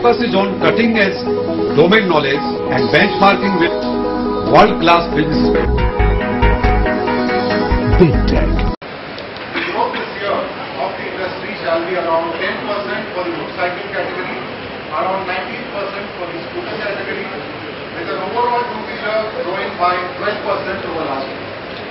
focus is on cutting-edge domain knowledge and benchmarking with world-class business spend. Big Tech. The growth this year of the industry shall be around 10% for the motorcycle category, around 19% for the scooter category, with an overall two-wheeler growing by 12% over last year.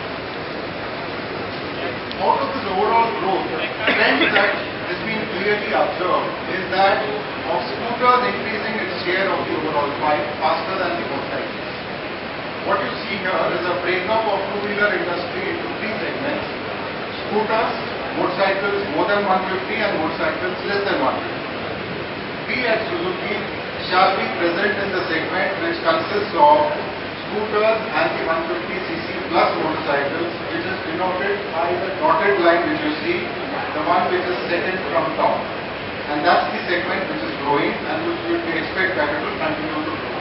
Out of this overall growth, the trend that has been clearly observed is that of scooters increasing its share of the overall pie faster than the motorcycles. What you see here is a breakup of two-wheeler industry into three segments: scooters, motorcycles more than 150 and motorcycles less than 150. We at Suzuki shall be present in the segment which consists of scooters and the 150cc plus motorcycles, which is denoted by the dotted line which you see, the one which is second from top. And that's the segment which is growing and which we expect that it will continue to grow.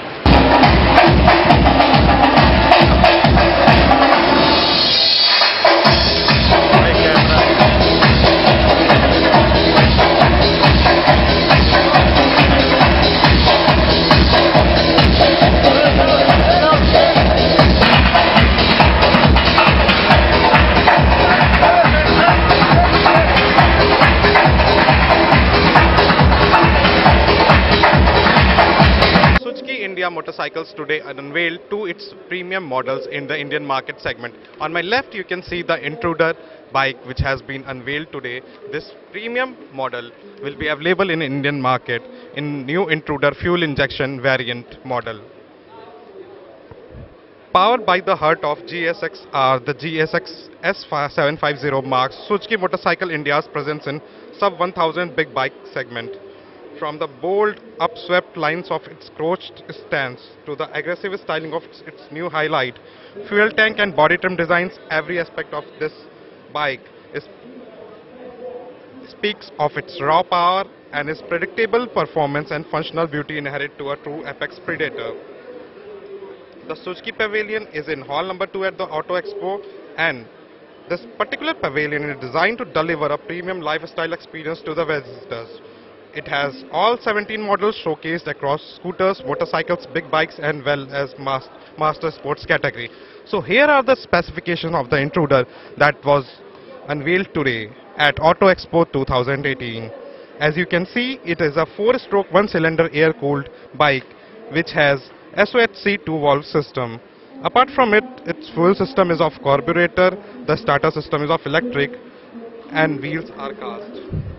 India Motorcycles today unveiled two its premium models in the Indian market segment. On my left you can see the Intruder bike which has been unveiled today. This premium model will be available in Indian market in new Intruder fuel injection variant model. Powered by the heart of GSX-R, the GSX S750 marks Suzuki Motorcycle India's presence in sub 1000 big bike segment. From the bold, upswept lines of its crouched stance to the aggressive styling of its new highlight, fuel tank and body trim designs, every aspect of this bike speaks of its raw power and its predictable performance and functional beauty inherent to a true apex predator. The Suzuki Pavilion is in hall number 2 at the Auto Expo, and this particular pavilion is designed to deliver a premium lifestyle experience to the visitors. It has all 17 models showcased across scooters, motorcycles, big bikes and well as master sports category. So here are the specifications of the Intruder that was unveiled today at Auto Expo 2018. As you can see, it is a 4-stroke 1-cylinder air-cooled bike which has SOHC 2-valve system. Apart from it, its fuel system is of carburetor, the starter system is of electric and wheels are cast.